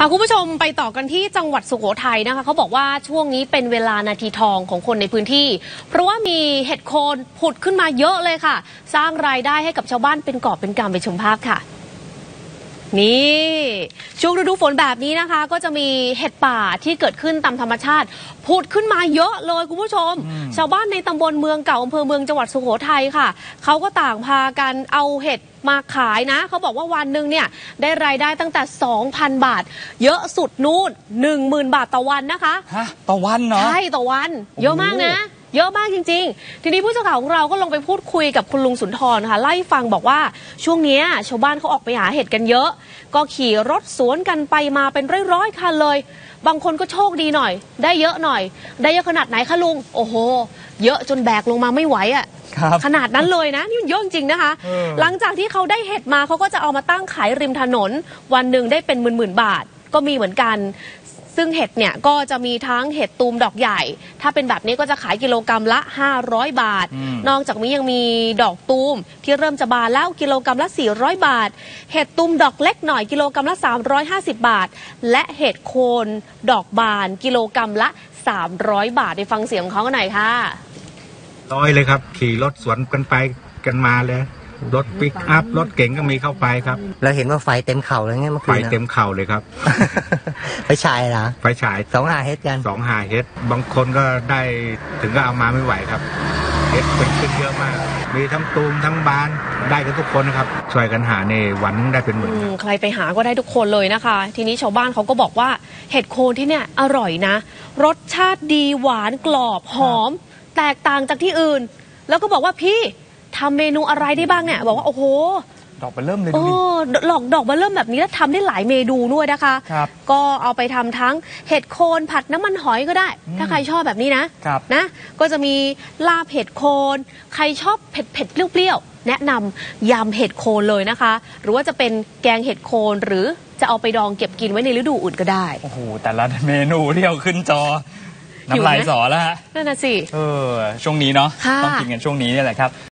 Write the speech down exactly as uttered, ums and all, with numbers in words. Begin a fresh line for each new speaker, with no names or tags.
พาคุณผู้ชมไปต่อกันที่จังหวัดสุโขทัยนะคะเขาบอกว่าช่วงนี้เป็นเวลานาทีทองของคนในพื้นที่เพราะว่ามีเห็ดโคนผุดขึ้นมาเยอะเลยค่ะสร้างรายได้ให้กับชาวบ้านเป็นกอบเป็นกำไปชมภาพค่ะนี่ช่วงฤดูฝนแบบนี้นะคะก็จะมีเห็ดป่าที่เกิดขึ้นตามธรรมชาติผุดขึ้นมาเยอะเลยคุณผู้ชมชาวบ้านในตำบลเมืองเก่าอำเภอเมืองจังหวัดสุโขทัยค่ะเขาก็ต่างพากันเอาเห็ดมาขายนะเขาบอกว่าวันหนึ่งเนี่ยได้รายได้ตั้งแต่ สองพัน บาทเยอะสุดนู่น หนึ่งหมื่น บาทต่อวันนะคะ
ฮะต่อวันเนาะ
ใช่ต่อวันเยอะมากนะเยอะมากจริงๆทีนี้ผู้สื่อข่าวของเราก็ลงไปพูดคุยกับคุณลุงสุนทรค่ะไล่ฟังบอกว่าช่วงนี้ชาวบ้านเขาออกไปหาเห็ดกันเยอะก็ขี่รถสวนกันไปมาเป็นร้อยๆคันเลยบางคนก็โชคดีหน่อยได้เยอะหน่อยได้เยอะขนาดไหนคะลุงโอ้โหเยอะจนแบกลงมาไม่ไหวอ่ะขนาดนั้นเลยนะนี่เยอะจริงๆนะคะหลังจากที่เขาได้เห็ดมาเขาก็จะเอามาตั้งขายริมถนนวันหนึ่งได้เป็นหมื่นๆบาทก็มีเหมือนกันซึ่งเห็ดเนี่ยก็จะมีทั้งเห็ดตูมดอกใหญ่ถ้าเป็นแบบนี้ก็จะขายกิโลกรัมละห้าร้อยบาทนอกจากนี้ยังมีดอกตูมที่เริ่มจะบานแล้วกิโลกรัมละสี่ร้อยบาทเห็ดตูมดอกเล็กหน่อยกิโลกรัมละสามร้อยห้าสิบบาทและเห็ดโคนดอกบานกิโลกรัมละสามร้อยบาทไปฟังเสียงของเขาหน่อยค่ะ
ร้อยเลยครับขี่รถสวนกันไปกันมาเลยรถปิกอัพรถเก๋งก็มีเข้าไปครับ
เราเห็นว่าไฟเต็มเข่าเลยไงเมื่อคืน
ไฟเต็มเข่าเลยครับ
ไฟฉายนะ
ไฟฉาย
สองหาเฮ็ดกัน
สองหาเฮ็ดบางคนก็ได้ถึงก็เอามาไม่ไหวครับเฮ็ดเป็นขึ้นเยอะมากมีทั้งตูมทั้งบานได้กันทุกคนนะครับช่วยกันหาในวันได้เป็นหมื่น
ใครไปหาก็ได้ทุกคนเลยนะคะทีนี้ชาวบ้านเขาก็บอกว่าเห็ดโคนที่เนี่ยอร่อยนะรสชาติดีหวานกรอบหอมแตกต่างจากที่อื่นแล้วก็บอกว่าพี่ทำเมนูอะไรได้บ้างเนี่ยบอกว่าโอ้โห
ดอกเบอร์เริ่มเลย
โอ้หลอกดอกเบอร์เริ่มแบบนี้แล้วทำได้หลายเมนูด้วยนะคะก็เอาไปทำทั้งเห็ดโคนผัดน้ำมันหอยก็ได้ถ้าใครชอบแบบนี้นะนะก็จะมีลาบเห็ดโคนใครชอบเผ็ดเผ็ดเปรี้ยวๆแนะนำยำเห็ดโคนเลยนะคะหรือว่าจะเป็นแกงเห็ดโคนหรือจะเอาไปดองเก็บกินไว้ในฤดูอื่นก็ได้
โอ้โหแต่ละเมนูที่เอาขึ้นจอน้ำลายสอแล้วฮะ
นั่นน่ะสิ
เออช่วงนี้เนาะต้องกินกันช่วงนี้นี่แหละครับ